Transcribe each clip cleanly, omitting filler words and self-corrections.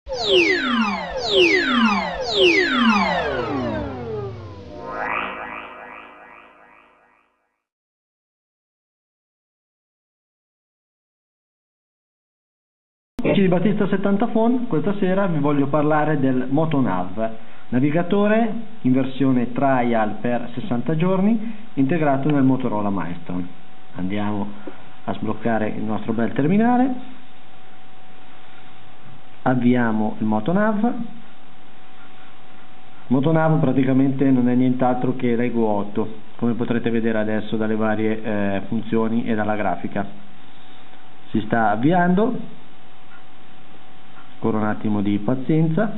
Amici di Battista 70 Phone, questa sera vi voglio parlare del MotoNav, navigatore in versione trial per 60 giorni integrato nel Motorola Milestone. Andiamo a sbloccare il nostro bel terminale, avviamo il MotoNav. MotoNav praticamente non è nient'altro che l'Ego 8, come potrete vedere adesso dalle varie funzioni e dalla grafica. Si sta avviando. Ancora un attimo di pazienza.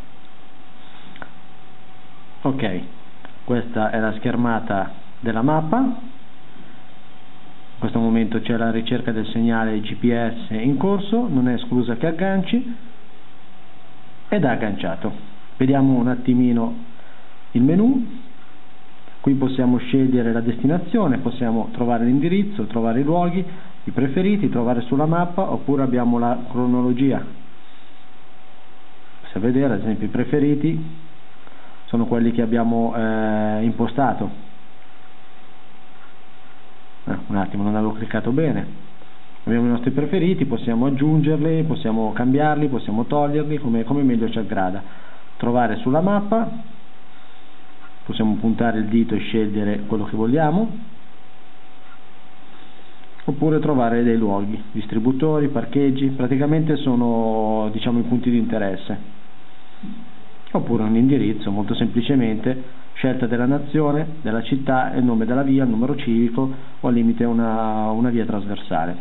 Ok, questa è la schermata della mappa. In questo momento c'è la ricerca del segnale GPS in corso, non è esclusa che agganci, ed ha agganciato. Vediamo un attimino il menu. Qui possiamo scegliere la destinazione, possiamo trovare l'indirizzo, trovare i luoghi, i preferiti, trovare sulla mappa, oppure abbiamo la cronologia. A vedere, ad esempio, i preferiti sono quelli che abbiamo impostato. Un attimo, non avevo cliccato bene. Abbiamo i nostri preferiti, possiamo aggiungerli, possiamo cambiarli, possiamo toglierli, come meglio ci aggrada. Trovare sulla mappa, possiamo puntare il dito e scegliere quello che vogliamo, oppure trovare dei luoghi, distributori, parcheggi, praticamente sono, diciamo, i punti di interesse. Oppure un indirizzo, molto semplicemente scelta della nazione, della città, il nome della via, il numero civico o al limite una via trasversale.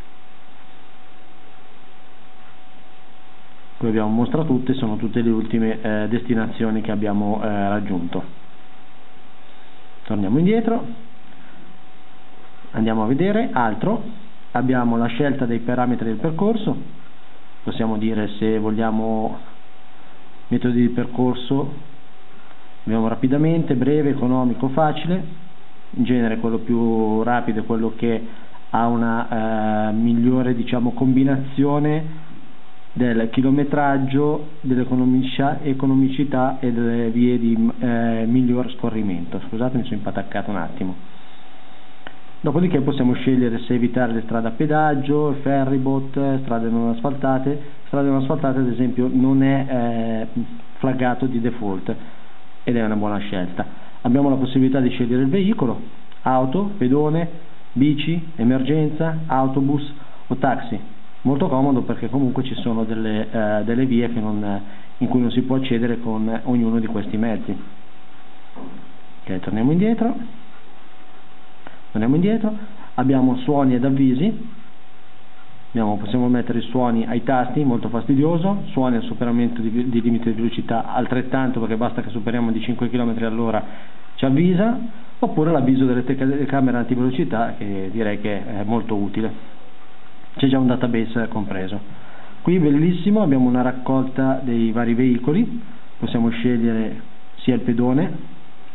Qui abbiamo mostra tutte, sono tutte le ultime destinazioni che abbiamo raggiunto. Torniamo indietro, andiamo a vedere altro. Abbiamo la scelta dei parametri del percorso, possiamo dire se vogliamo metodi di percorso. Abbiamo rapidamente, breve, economico, facile. In genere quello più rapido è quello che ha una migliore, diciamo, combinazione del chilometraggio, dell'economicità e delle vie di miglior scorrimento. Scusate, mi sono impataccato un attimo. Dopodiché possiamo scegliere se evitare le strade a pedaggio, ferryboat, strade non asfaltate. Strade non asfaltate, ad esempio, non è flaggato di default ed è una buona scelta. Abbiamo la possibilità di scegliere il veicolo: auto, pedone, bici, emergenza, autobus o taxi. Molto comodo, perché comunque ci sono delle vie in cui non si può accedere con ognuno di questi mezzi. Ok, torniamo indietro. Abbiamo suoni ed avvisi. Possiamo mettere i suoni ai tasti, molto fastidioso. Suoni al superamento di limite di velocità, altrettanto, perché basta che superiamo di 5 km all'ora ci avvisa. Oppure l'avviso delle telecamere antivelocità, che direi che è molto utile. C'è già un database compreso. Qui bellissimo, abbiamo una raccolta dei vari veicoli. Possiamo scegliere sia il pedone,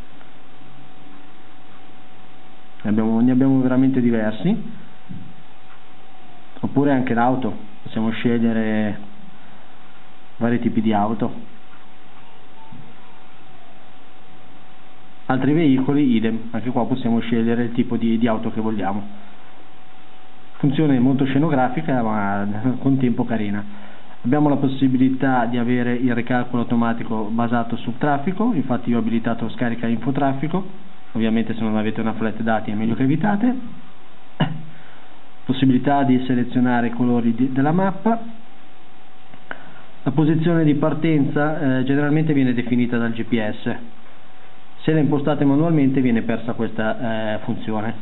ne abbiamo veramente diversi, oppure anche l'auto. Possiamo scegliere vari tipi di auto. Altri veicoli, idem, anche qua possiamo scegliere il tipo di auto che vogliamo. Funzione molto scenografica, ma con tempo carina. Abbiamo la possibilità di avere il ricalcolo automatico basato sul traffico. Infatti io ho abilitato scarica infotraffico. Ovviamente se non avete una flat dati è meglio che evitate. Possibilità di selezionare i colori della mappa. La posizione di partenza generalmente viene definita dal GPS. Se la impostate manualmente viene persa questa funzione.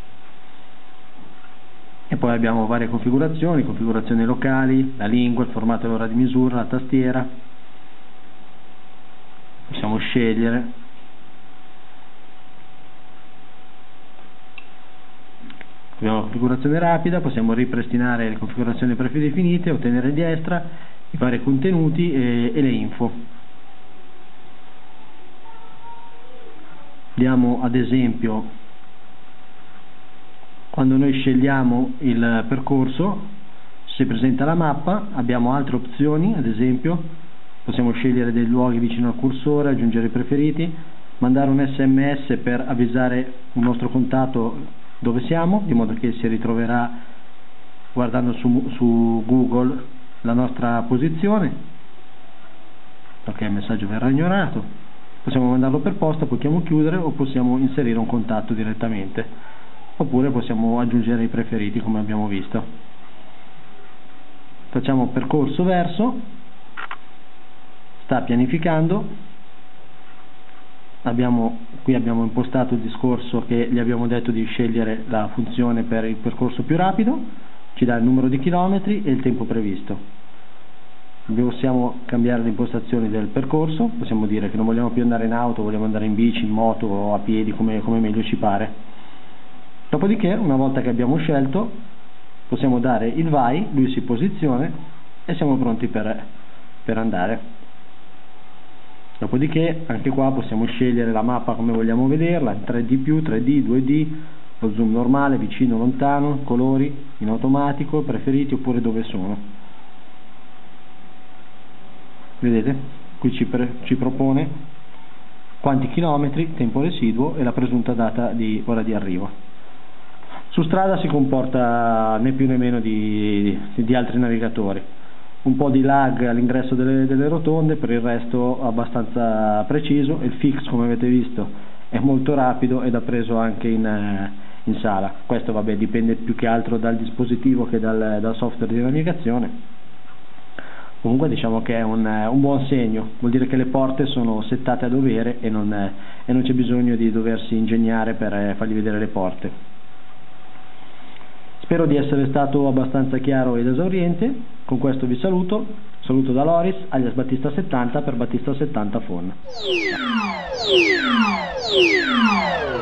E poi abbiamo varie configurazioni locali, la lingua, il formato e l'ora di misura, la tastiera. Possiamo scegliere. Abbiamo la configurazione rapida, possiamo ripristinare le configurazioni predefinite, ottenere di extra, i vari contenuti e le info. Vediamo ad esempio, quando noi scegliamo il percorso, si presenta la mappa, abbiamo altre opzioni, ad esempio possiamo scegliere dei luoghi vicino al cursore, aggiungere i preferiti, mandare un SMS per avvisare un nostro contatto dove siamo, di modo che si ritroverà guardando su Google la nostra posizione. Ok, il messaggio verrà ignorato. Possiamo mandarlo per posta, possiamo chiudere o possiamo inserire un contatto direttamente, oppure possiamo aggiungere i preferiti come abbiamo visto. Facciamo percorso verso, sta pianificando. Qui abbiamo impostato il discorso che gli abbiamo detto di scegliere la funzione per il percorso più rapido, ci dà il numero di chilometri e il tempo previsto. Possiamo cambiare le impostazioni del percorso, possiamo dire che non vogliamo più andare in auto, vogliamo andare in bici, in moto o a piedi, come meglio ci pare. Dopodiché, una volta che abbiamo scelto, possiamo dare il vai, lui si posiziona e siamo pronti per andare. Dopodiché anche qua possiamo scegliere la mappa come vogliamo vederla, 3D+, 3D, 2D, lo zoom normale, vicino, lontano, colori, in automatico, preferiti oppure dove sono. Vedete? Qui ci propone quanti chilometri, tempo residuo e la presunta data di ora di arrivo. Su strada si comporta né più né meno di altri navigatori. Un po' di lag all'ingresso delle rotonde, per il resto abbastanza preciso. Il fix, come avete visto, è molto rapido ed ha preso anche in sala. Questo vabbè dipende più che altro dal dispositivo che dal software di navigazione. Comunque diciamo che è un buon segno, vuol dire che le porte sono settate a dovere e non c'è bisogno di doversi ingegnare per fargli vedere le porte. Spero di essere stato abbastanza chiaro ed esauriente. Con questo vi saluto da Loris, alias Battista 70 per Battista 70 Phone.